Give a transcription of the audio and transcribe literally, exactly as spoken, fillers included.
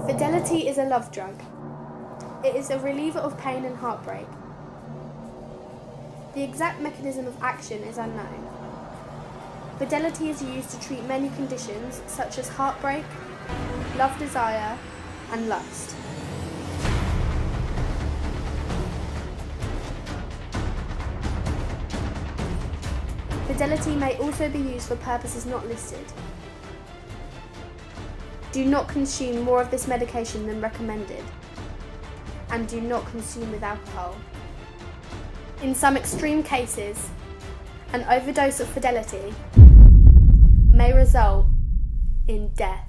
Fidelity is a love drug. It is a reliever of pain and heartbreak. The exact mechanism of action is unknown. Fidelity is used to treat many conditions such as heartbreak, love desire, and lust. Fidelity may also be used for purposes not listed. Do not consume more of this medication than recommended, and do not consume with alcohol. In some extreme cases, an overdose of Fidelity may result in death.